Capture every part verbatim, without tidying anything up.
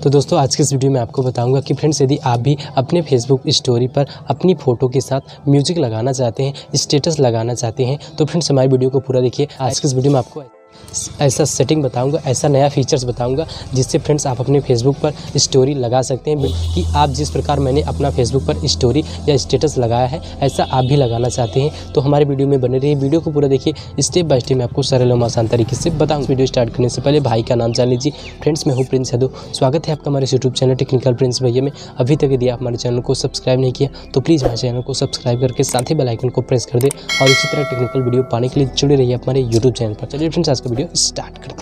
तो दोस्तों आज के इस वीडियो में आपको बताऊंगा कि फ्रेंड्स यदि आप भी अपने फेसबुक स्टोरी पर अपनी फ़ोटो के साथ म्यूजिक लगाना चाहते हैं, स्टेटस लगाना चाहते हैं, तो फ्रेंड्स हमारी वीडियो को पूरा देखिए। आज के इस वीडियो में आपको ऐसा सेटिंग बताऊंगा, ऐसा नया फीचर्स बताऊंगा जिससे फ्रेंड्स आप अपने फेसबुक पर स्टोरी लगा सकते हैं कि आप जिस प्रकार मैंने अपना फेसबुक पर स्टोरी या स्टेटस लगाया है ऐसा आप भी लगाना चाहते हैं तो हमारे वीडियो में बने रहिए। वीडियो को पूरा देखिए, स्टेप बाय स्टेप मैं आपको सरल और आसान तरीके से बताऊँ। वीडियो स्टार्ट करने से पहले भाई का नाम जान लीजिए। फ्रेंड्स मैं हूँ प्रिंस यादव, स्वागत है आपका हमारे यूट्यूब चैनल टेक्निकल प्रिंस भैया में। अभी तक यदि आप हमारे चैनल को सब्सक्राइब नहीं किया तो प्लीज़ हमारे चैनल को सब्सक्राइब करके साथ ही बेल आइकन को प्रेस कर दे और इसी तरह टेक्निकल वीडियो पाने के लिए जुड़े रहिए हमारे यूट्यूब चैनल पर। चलिए फ्रेंड्स आज का वीडियो स्टार्ट करते हैं।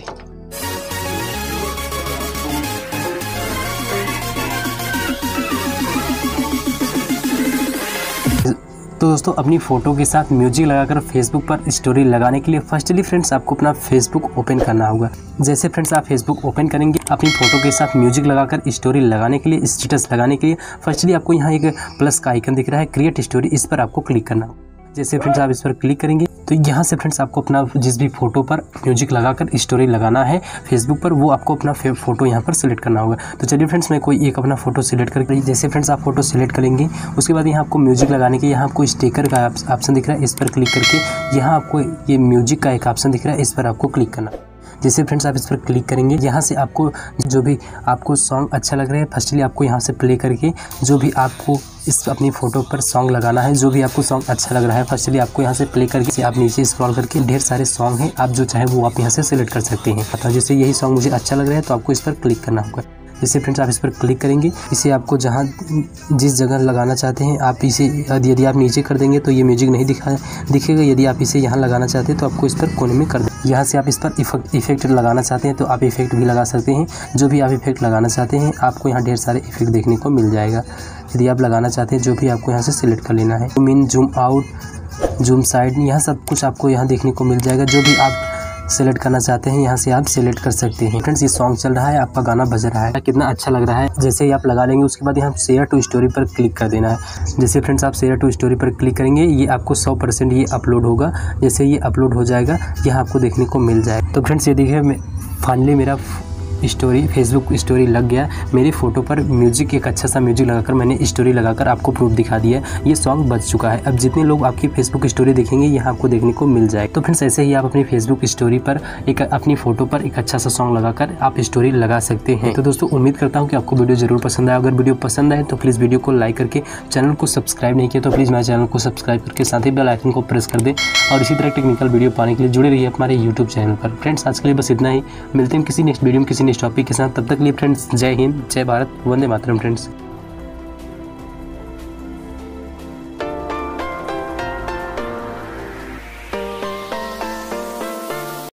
तो दोस्तों अपनी फ़ोटो के साथ म्यूजिक लगाकर फेसबुक पर स्टोरी लगाने के लिए फर्स्टली फ्रेंड्स आपको अपना फेसबुक ओपन करना होगा। जैसे फ्रेंड्स आप फेसबुक ओपन करेंगे अपनी फ़ोटो के साथ म्यूजिक लगाकर स्टोरी लगाने के लिए, स्टेटस लगाने के लिए फर्स्टली आपको यहाँ एक प्लस का आइकन दिख रहा है, क्रिएट स्टोरी, इस पर आपको क्लिक करना होगा। जैसे फ्रेंड्स आप इस पर क्लिक करेंगे तो यहाँ से फ्रेंड्स आपको अपना जिस भी फ़ोटो पर म्यूजिक लगाकर स्टोरी लगाना है फेसबुक पर वो आपको अपना फ़ोटो यहाँ पर सिलेक्ट करना होगा। तो चलिए फ्रेंड्स मैं कोई एक अपना फ़ोटो सिलेक्ट करके, जैसे फ्रेंड्स आप फ़ोटो सिलेक्ट करेंगे उसके बाद यहाँ आपको म्यूजिक लगाने के यहाँ आपको स्टिकर का ऑप्शन दिख रहा है, इस पर क्लिक करके यहाँ आपको ये म्यूजिक का एक ऑप्शन दिख रहा है, इस पर आपको क्लिक करना। जैसे फ्रेंड्स आप इस पर क्लिक करेंगे यहाँ से आपको जो भी आपको सॉन्ग अच्छा लग रहा है फर्स्टली आपको यहाँ से प्ले करके जो भी आपको इस अपनी फ़ोटो पर सॉन्ग लगाना है, जो भी आपको सॉन्ग अच्छा लग रहा है फर्स्टली आपको यहाँ से प्ले करके आप नीचे स्क्रॉल करके ढेर सारे सॉन्ग हैं, आप जो चाहे वो आप यहाँ से सिलेक्ट कर सकते हैं। अतः जैसे यही सॉन्ग मुझे अच्छा लग रहा है तो आपको इस पर क्लिक करना होगा। जैसे फ्रेंड्स आप इस पर क्लिक करेंगे इसे आपको जहाँ जिस जगह लगाना चाहते हैं आप इसे यदि आप नीचे कर देंगे तो ये म्यूजिक नहीं दिखा दिखेगा। यदि आप इसे यहाँ लगाना चाहते हैं तो आपको इस पर कोने में कर दें। यहाँ से आप इस पर इफेक्ट इफेक्ट लगाना चाहते हैं तो आप इफेक्ट भी लगा सकते हैं। जो भी आप इफेक्ट लगाना चाहते हैं आपको यहाँ ढेर सारे इफेक्ट देखने को मिल जाएगा। यदि आप लगाना चाहते हैं जो भी आपको यहाँ से सिलेक्ट कर लेना है, zoom in, zoom out, zoom side, यहाँ सब कुछ आपको यहाँ देखने को मिल जाएगा। जो भी आप सेलेक्ट करना चाहते हैं यहाँ से आप सेलेक्ट कर सकते हैं। फ्रेंड्स ये सॉन्ग चल रहा है, आपका गाना बज रहा है, कितना अच्छा लग रहा है। जैसे ही आप लगा लेंगे उसके बाद यहाँ शेयर टू स्टोरी पर क्लिक कर देना है। जैसे फ्रेंड्स आप शेयर टू स्टोरी पर क्लिक करेंगे ये आपको सौ परसेंट ये अपलोड होगा। जैसे ये अपलोड हो जाएगा यहाँ आपको देखने को मिल जाएगा। तो फ्रेंड्स ये देखिए फाइनली मेरा स्टोरी फेसबुक स्टोरी लग गया। मेरी फ़ोटो पर म्यूजिक एक अच्छा सा म्यूजिक लगाकर मैंने स्टोरी लगाकर आपको प्रूफ दिखा दिया है, ये सॉन्ग बज चुका है। अब जितने लोग आपकी फेसबुक स्टोरी देखेंगे यहाँ आपको देखने को मिल जाएगा। तो फ्रेंड्स ऐसे ही आप अपनी फेसबुक स्टोरी पर एक अपनी फ़ोटो पर एक अच्छा सा सॉन्ग लगाकर आप स्टोरी लगा सकते हैं। तो दोस्तों उम्मीद करता हूँ कि आपको वीडियो जरूर पसंद आए। अगर वीडियो पसंद आए तो प्लीज़ वीडियो को लाइक करके, चैनल को सब्सक्राइब नहीं किया तो प्लीज़ मेरे चैनल को सब्सक्राइब करके साथ ही बेल आइकन को प्रेस कर दें और इसी तरह टेक्निकल वीडियो पाने के लिए जुड़े रहिए हमारे यूट्यूब चैनल पर। फ्रेंड्स आज के लिए बस इतना ही, मिलते हैं किसी नेक्स्ट वीडियो में किसी नेक्स्ट टॉपिक के साथ। तब तक के लिए फ्रेंड्स जय हिंद, जय भारत, वंदे मातरम फ्रेंड्स।